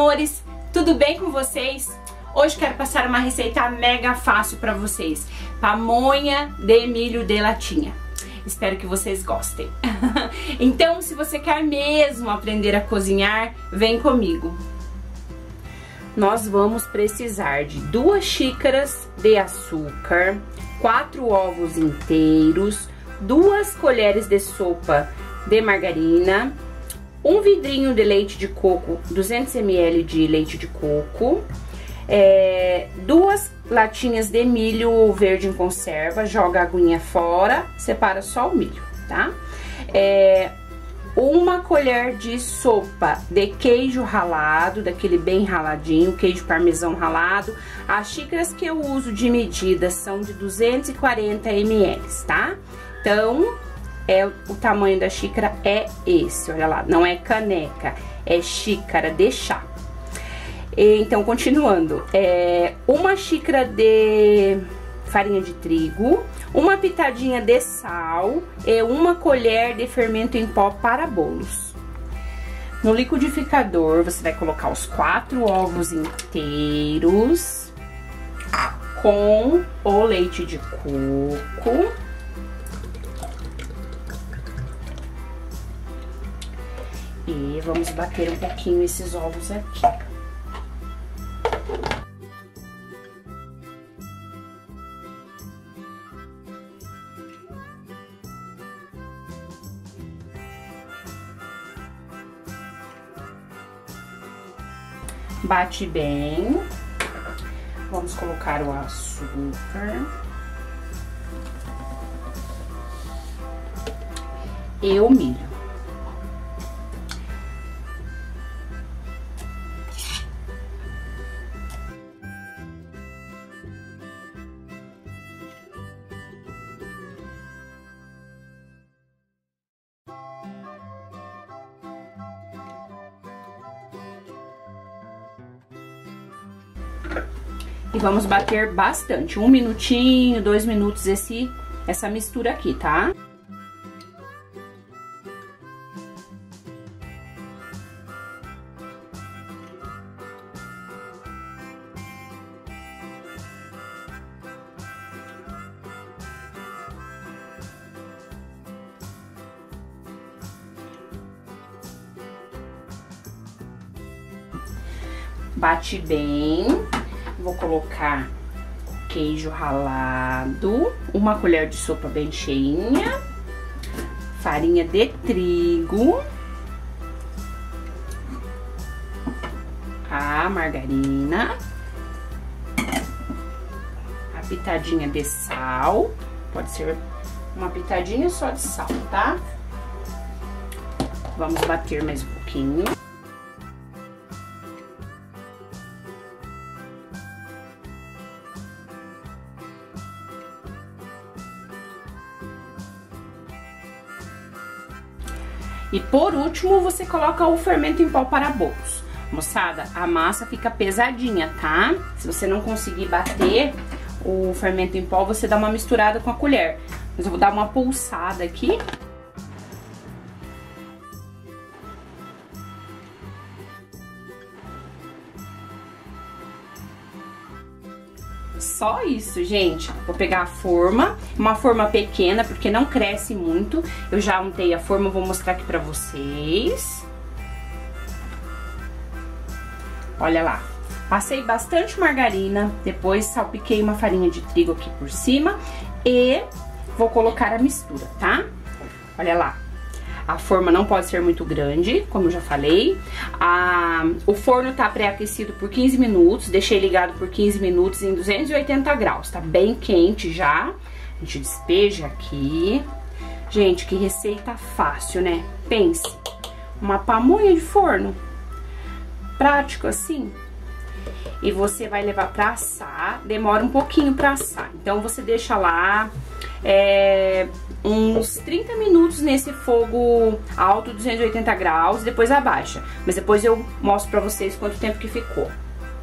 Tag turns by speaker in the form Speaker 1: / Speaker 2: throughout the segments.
Speaker 1: amores, tudo bem com vocês? Hoje quero passar uma receita mega fácil para vocês, pamonha de milho de latinha. Espero que vocês gostem. Então, se você quer mesmo aprender a cozinhar, vem comigo. Nós vamos precisar de 2 xícaras de açúcar, 4 ovos inteiros, 2 colheres de sopa de margarina, um vidrinho de leite de coco, 200 ml de leite de coco, 2 latinhas de milho verde em conserva, joga a aguinha fora, separa só o milho, tá? 1 colher de sopa de queijo ralado, daquele bem raladinho, queijo parmesão ralado. As xícaras que eu uso de medida são de 240 ml, tá? Então, o tamanho da xícara é esse, olha lá, não é caneca, é xícara de chá. Então, continuando, 1 xícara de farinha de trigo, 1 pitadinha de sal e 1 colher de fermento em pó para bolos. No liquidificador, você vai colocar os 4 ovos inteiros com o leite de coco. E vamos bater um pouquinho esses ovos aqui. Bate bem. Vamos colocar o açúcar. E o milho. E vamos bater bastante, 1 minutinho, 2 minutos essa mistura aqui, tá? Bate bem. Vou colocar queijo ralado, 1 colher de sopa bem cheinha, farinha de trigo, a margarina, a pitadinha de sal, pode ser uma pitadinha só de sal, tá? Vamos bater mais um pouquinho. E por último, você coloca o fermento em pó para bolos. Moçada, a massa fica pesadinha, tá? Se você não conseguir bater o fermento em pó, você dá uma misturada com a colher. Mas eu vou dar uma pulsada aqui. Só isso, gente. Vou pegar a forma, uma forma pequena, porque não cresce muito. Eu já untei a forma, vou mostrar aqui pra vocês. Olha lá. Passei bastante margarina, depois salpiquei uma farinha de trigo aqui por cima e vou colocar a mistura, tá? Olha lá. A forma não pode ser muito grande, como eu já falei. O forno tá pré-aquecido por 15 minutos. Deixei ligado por 15 minutos em 280 graus. Tá bem quente já. A gente despeja aqui. Gente, que receita fácil, né? Pense. Uma pamonha de forno. Prático assim. E você vai levar pra assar. Demora um pouquinho pra assar. Então, você deixa lá... uns 30 minutos nesse fogo alto, 280 graus, depois abaixa. Mas depois eu mostro pra vocês quanto tempo que ficou.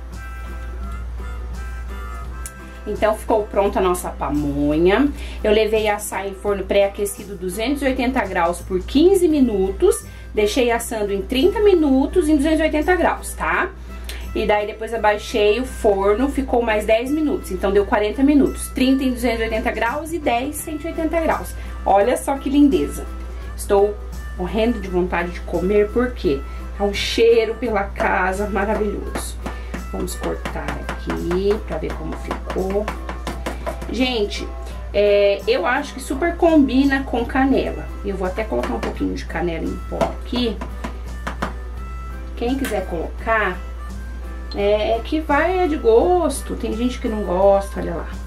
Speaker 1: Então, ficou pronta a nossa pamonha. Eu levei a assar em forno pré-aquecido 280 graus por 15 minutos. Deixei assando em 30 minutos em 280 graus, tá? E daí depois abaixei o forno, ficou mais 10 minutos. Então deu 40 minutos. 30 em 280 graus e 10 em 180 graus. Olha só que lindeza. Estou morrendo de vontade de comer, porque tá um cheiro pela casa maravilhoso. Vamos cortar aqui pra ver como ficou. Gente, eu acho que super combina com canela. Eu vou até colocar um pouquinho de canela em pó aqui. Quem quiser colocar, que vai de gosto. Tem gente que não gosta, olha lá.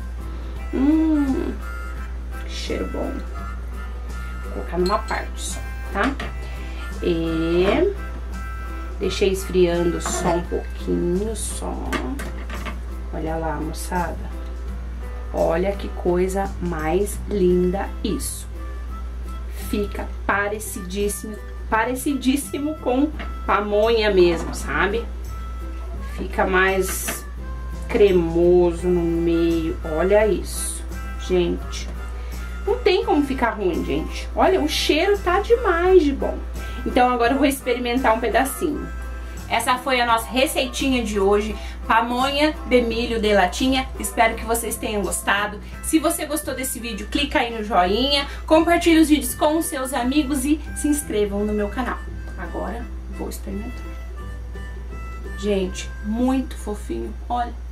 Speaker 1: Que cheiro bom. Vou colocar numa parte só, tá? E deixei esfriando só um pouquinho, só. Olha lá, moçada. Olha que coisa mais linda isso. Fica parecidíssimo com pamonha mesmo, sabe? Fica mais cremoso no meio. Olha isso, gente. Não tem como ficar ruim, gente. Olha, o cheiro tá demais de bom. Então agora eu vou experimentar um pedacinho. Essa foi a nossa receitinha de hoje, pamonha de milho de latinha. Espero que vocês tenham gostado. Se você gostou desse vídeo, clica aí no joinha, compartilhe os vídeos com os seus amigos e se inscrevam no meu canal. Agora vou experimentar. Gente, muito fofinho, olha.